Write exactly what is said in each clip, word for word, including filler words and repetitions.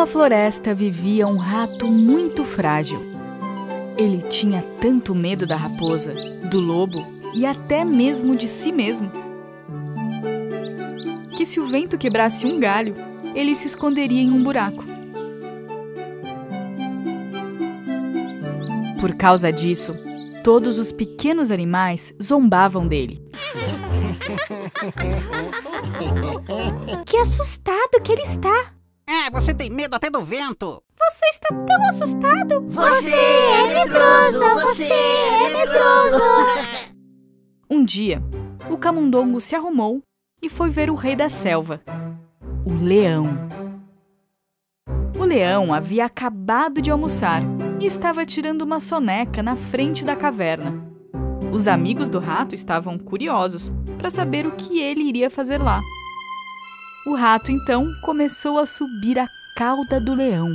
Numa floresta vivia um rato muito frágil. Ele tinha tanto medo da raposa, do lobo e até mesmo de si mesmo, que se o vento quebrasse um galho, ele se esconderia em um buraco. Por causa disso, todos os pequenos animais zombavam dele. Que assustado que ele está! É, você tem medo até do vento. Você está tão assustado. Você é medroso, você é medroso. Um dia, o camundongo se arrumou e foi ver o rei da selva, o leão. O leão havia acabado de almoçar e estava tirando uma soneca na frente da caverna. Os amigos do rato estavam curiosos para saber o que ele iria fazer lá. O rato, então, começou a subir a cauda do leão.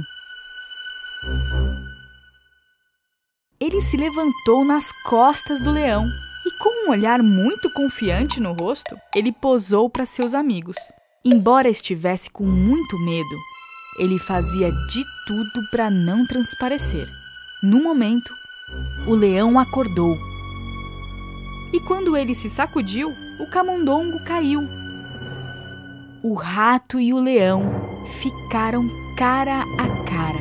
Ele se levantou nas costas do leão e, com um olhar muito confiante no rosto, ele posou para seus amigos. Embora estivesse com muito medo, ele fazia de tudo para não transparecer. No momento, o leão acordou. E quando ele se sacudiu, o camundongo caiu. O rato e o leão ficaram cara a cara.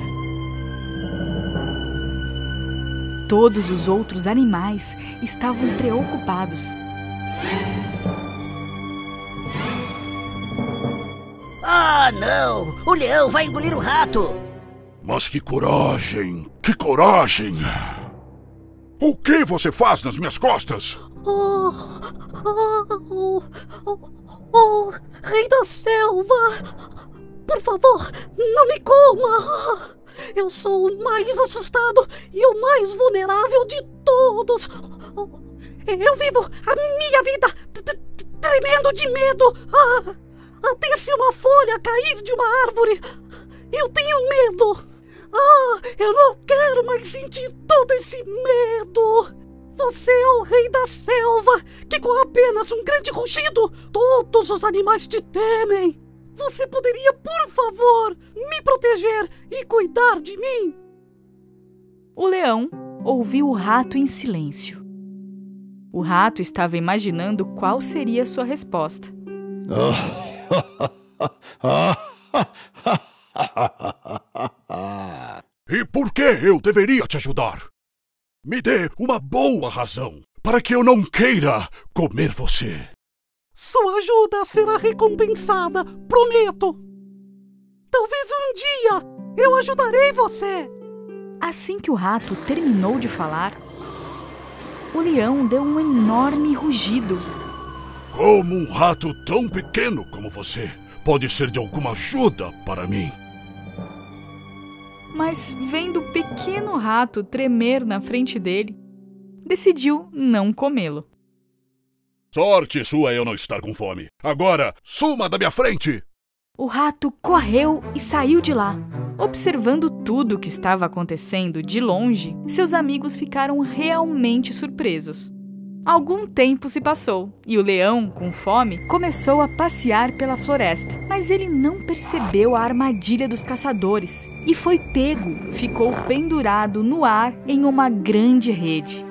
Todos os outros animais estavam preocupados. Ah, não! O leão vai engolir o rato! Mas que coragem! Que coragem! O que você faz nas minhas costas? Oh, oh, oh, oh, rei da selva! Por favor, não me coma! Eu sou o mais assustado e o mais vulnerável de todos! Eu vivo a minha vida tremendo de medo! Ah, até se uma folha cair de uma árvore, eu tenho medo! Ah, eu não quero mais sentir todo esse medo! Você é o rei da selva, que com apenas um grande rugido, todos os animais te temem! Você poderia, por favor, me proteger e cuidar de mim? O leão ouviu o rato em silêncio. O rato estava imaginando qual seria a sua resposta. E por que eu deveria te ajudar? Me dê uma boa razão para que eu não queira comer você. Sua ajuda será recompensada, prometo. Talvez um dia eu ajudarei você. Assim que o rato terminou de falar, o leão deu um enorme rugido. Como um rato tão pequeno como você pode ser de alguma ajuda para mim? Mas, vendo o pequeno rato tremer na frente dele, decidiu não comê-lo. Sorte sua eu não estar com fome. Agora, suma da minha frente! O rato correu e saiu de lá. Observando tudo o que estava acontecendo de longe, seus amigos ficaram realmente surpresos. Algum tempo se passou e o leão, com fome, começou a passear pela floresta. Mas ele não percebeu a armadilha dos caçadores e foi pego. Ficou pendurado no ar em uma grande rede.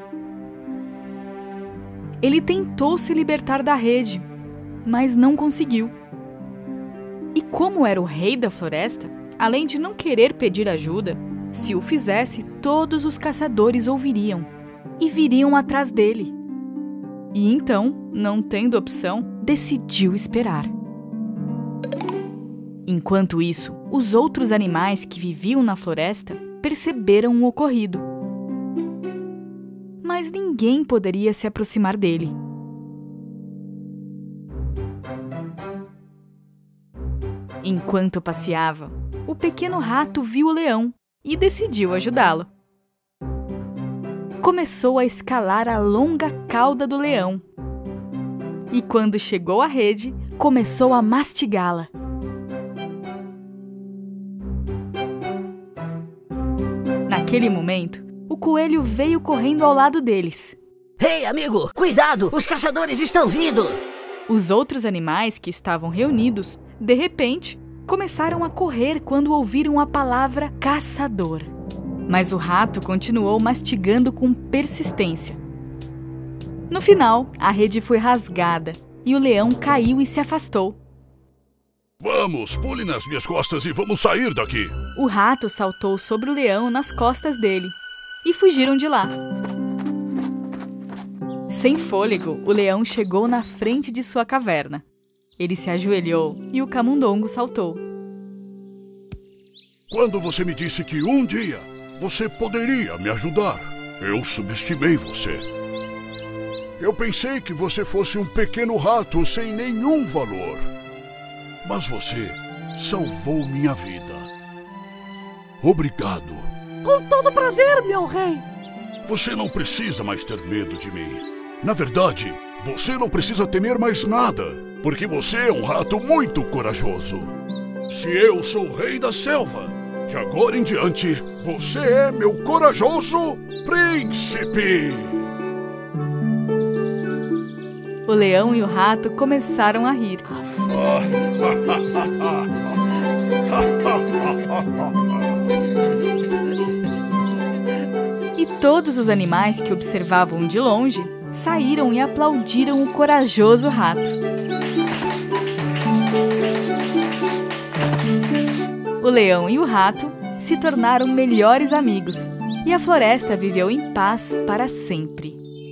Ele tentou se libertar da rede, mas não conseguiu. E como era o rei da floresta, além de não querer pedir ajuda, se o fizesse, todos os caçadores ouviriam e viriam atrás dele. E então, não tendo opção, decidiu esperar. Enquanto isso, os outros animais que viviam na floresta perceberam o ocorrido. Mas ninguém poderia se aproximar dele. Enquanto passeava, o pequeno rato viu o leão e decidiu ajudá-lo. Começou a escalar a longa cauda do leão. E quando chegou à rede, começou a mastigá-la. Naquele momento, o coelho veio correndo ao lado deles. Ei, amigo, cuidado! Os caçadores estão vindo! Os outros animais que estavam reunidos, de repente, começaram a correr quando ouviram a palavra caçador. Mas o rato continuou mastigando com persistência. No final, a rede foi rasgada e o leão caiu e se afastou. Vamos, pule nas minhas costas e vamos sair daqui. O rato saltou sobre o leão nas costas dele e fugiram de lá. Sem fôlego, o leão chegou na frente de sua caverna. Ele se ajoelhou e o camundongo saltou. Quando você me disse que um dia você poderia me ajudar, eu subestimei você. Eu pensei que você fosse um pequeno rato sem nenhum valor. Mas você salvou minha vida. Obrigado. Com todo prazer, meu rei. Você não precisa mais ter medo de mim. Na verdade, você não precisa temer mais nada, porque você é um rato muito corajoso. Se eu sou o rei da selva, de agora em diante, você é meu corajoso príncipe. O leão e o rato começaram a rir. E todos os animais que observavam de longe saíram e aplaudiram o corajoso rato. O leão e o rato se tornaram melhores amigos e a floresta viveu em paz para sempre.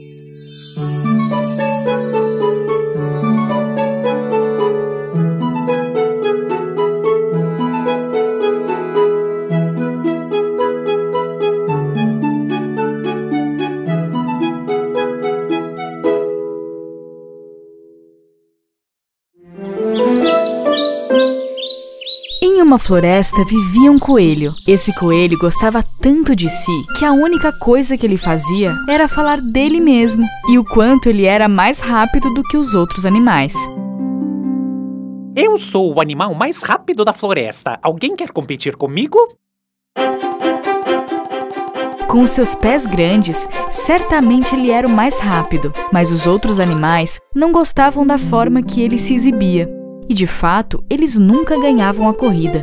Em uma floresta vivia um coelho. Esse coelho gostava tanto de si que a única coisa que ele fazia era falar dele mesmo e o quanto ele era mais rápido do que os outros animais. Eu sou o animal mais rápido da floresta. Alguém quer competir comigo? Com os seus pés grandes, certamente ele era o mais rápido, mas os outros animais não gostavam da forma que ele se exibia. E, de fato, eles nunca ganhavam a corrida.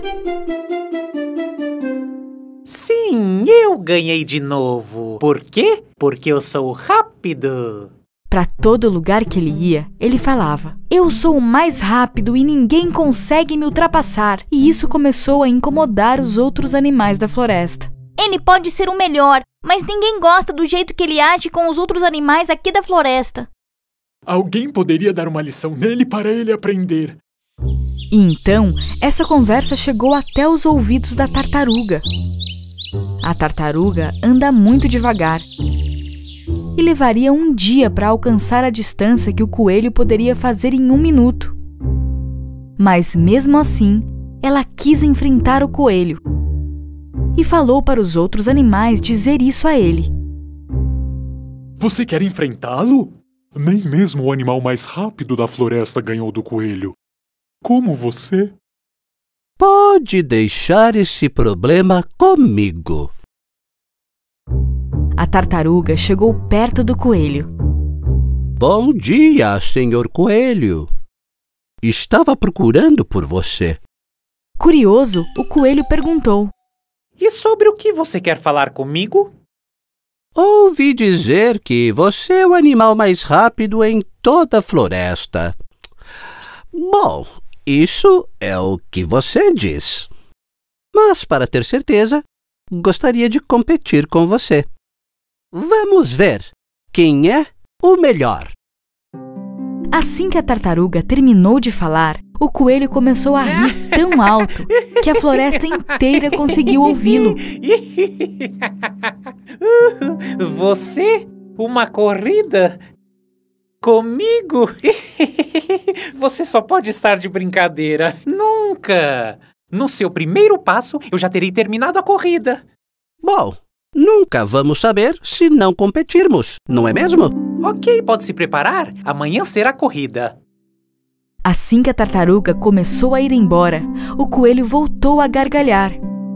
Sim, eu ganhei de novo. Por quê? Porque eu sou rápido. Para todo lugar que ele ia, ele falava: "Eu sou o mais rápido e ninguém consegue me ultrapassar." E isso começou a incomodar os outros animais da floresta. Ele pode ser o melhor, mas ninguém gosta do jeito que ele age com os outros animais aqui da floresta. Alguém poderia dar uma lição nele para ele aprender. E então, essa conversa chegou até os ouvidos da tartaruga. A tartaruga anda muito devagar e levaria um dia para alcançar a distância que o coelho poderia fazer em um minuto. Mas mesmo assim, ela quis enfrentar o coelho e falou para os outros animais dizer isso a ele. Você quer enfrentá-lo? Nem mesmo o animal mais rápido da floresta ganhou do coelho. Como você? Pode deixar esse problema comigo. A tartaruga chegou perto do coelho. Bom dia, senhor coelho. Estava procurando por você. Curioso, o coelho perguntou: E sobre o que você quer falar comigo? Ouvi dizer que você é o animal mais rápido em toda a floresta. Bom, isso é o que você diz. Mas, para ter certeza, gostaria de competir com você. Vamos ver quem é o melhor. Assim que a tartaruga terminou de falar, o coelho começou a rir tão alto que a floresta inteira conseguiu ouvi-lo. Você? Uma corrida? Comigo? Você só pode estar de brincadeira. Nunca! No seu primeiro passo, eu já terei terminado a corrida. Bom, nunca vamos saber se não competirmos, não é mesmo? Ok, pode se preparar. Amanhã será a corrida. Assim que a tartaruga começou a ir embora, o coelho voltou a gargalhar.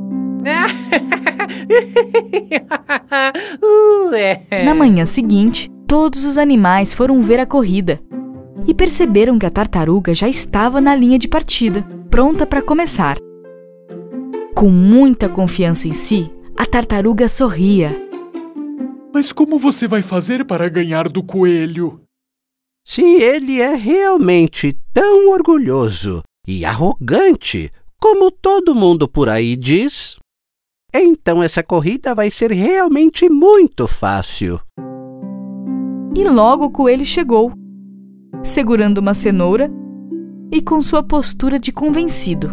Na manhã seguinte, todos os animais foram ver a corrida e perceberam que a tartaruga já estava na linha de partida. pronta para começar. Com muita confiança em si, a tartaruga sorria. Mas como você vai fazer para ganhar do coelho? Se ele é realmente tão orgulhoso e arrogante, como todo mundo por aí diz, então essa corrida vai ser realmente muito fácil. E logo o coelho chegou, segurando uma cenoura e com sua postura de convencido.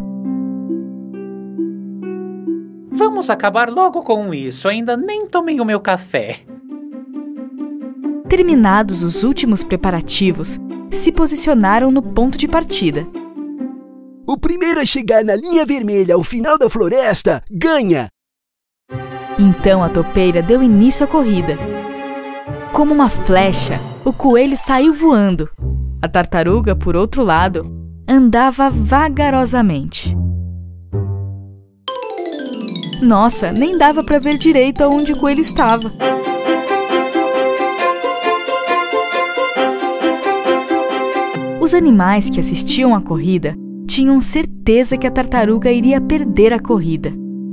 Vamos acabar logo com isso, ainda nem tomei o meu café. Terminados os últimos preparativos, se posicionaram no ponto de partida. O primeiro a chegar na linha vermelha ao final da floresta ganha! Então a topeira deu início à corrida. Como uma flecha, o coelho saiu voando. A tartaruga, por outro lado, andava vagarosamente. Nossa, nem dava para ver direito aonde o coelho estava. Os animais que assistiam à corrida tinham certeza que a tartaruga iria perder a corrida.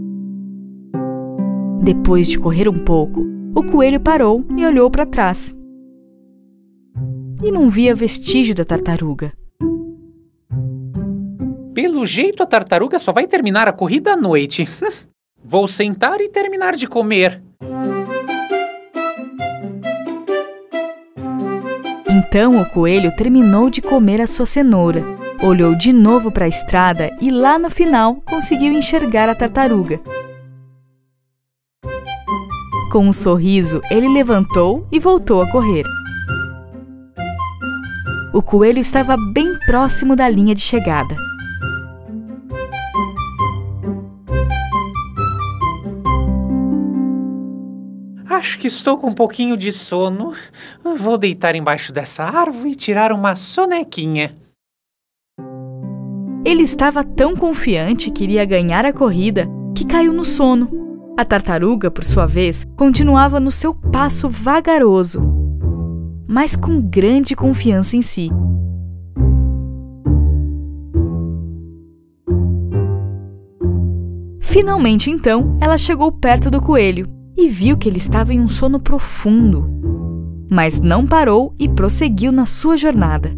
Depois de correr um pouco, o coelho parou e olhou para trás. E não via vestígio da tartaruga. Pelo jeito, a tartaruga só vai terminar a corrida à noite. Vou sentar e terminar de comer. Então o coelho terminou de comer a sua cenoura, olhou de novo para a estrada e lá no final conseguiu enxergar a tartaruga. Com um sorriso, ele levantou e voltou a correr. O coelho estava bem próximo da linha de chegada. Acho que estou com um pouquinho de sono. Vou deitar embaixo dessa árvore e tirar uma sonequinha. Ele estava tão confiante que iria ganhar a corrida que caiu no sono. A tartaruga, por sua vez, continuava no seu passo vagaroso, mas com grande confiança em si. Finalmente, então, ela chegou perto do coelho e viu que ele estava em um sono profundo, mas não parou e prosseguiu na sua jornada.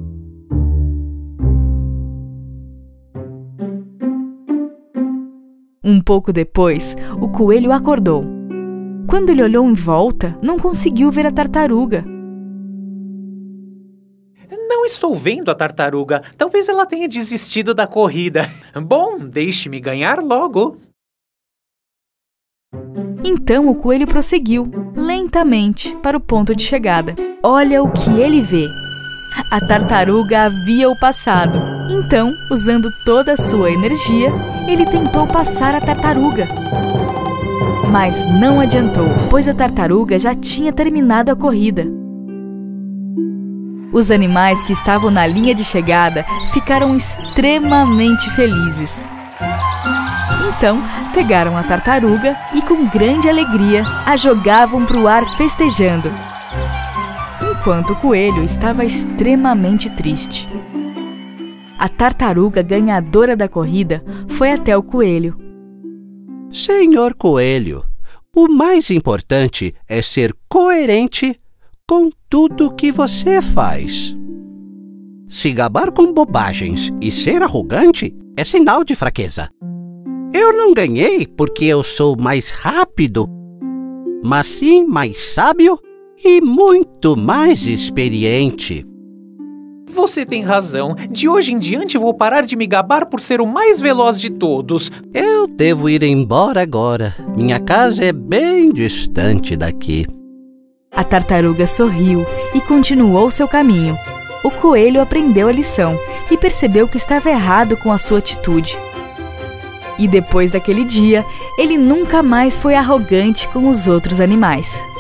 Um pouco depois, o coelho acordou. Quando ele olhou em volta, não conseguiu ver a tartaruga. Não estou vendo a tartaruga. Talvez ela tenha desistido da corrida. Bom, deixe-me ganhar logo. Então o coelho prosseguiu, lentamente, para o ponto de chegada. Olha o que ele vê. A tartaruga havia-o passado. Então, usando toda a sua energia, ele tentou passar a tartaruga. Mas não adiantou, pois a tartaruga já tinha terminado a corrida. Os animais que estavam na linha de chegada ficaram extremamente felizes. Então, pegaram a tartaruga e, com grande alegria, a jogavam para o ar festejando, enquanto o coelho estava extremamente triste. A tartaruga ganhadora da corrida foi até o coelho. Senhor Coelho, o mais importante é ser coerente com tudo que você faz. Se gabar com bobagens e ser arrogante é sinal de fraqueza. Eu não ganhei porque eu sou mais rápido, mas sim mais sábio e muito mais experiente. Você tem razão. De hoje em diante vou parar de me gabar por ser o mais veloz de todos. Eu devo ir embora agora. Minha casa é bem distante daqui. A tartaruga sorriu e continuou seu caminho. O coelho aprendeu a lição e percebeu que estava errado com a sua atitude. E depois daquele dia, ele nunca mais foi arrogante com os outros animais.